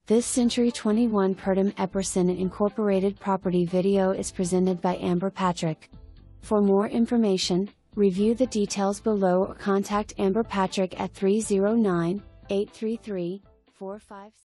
This Century 21 Purdum-Epperson Incorporated property video is presented by Amber Patrick. For more information, review the details below or contact Amber Patrick at 309-833-45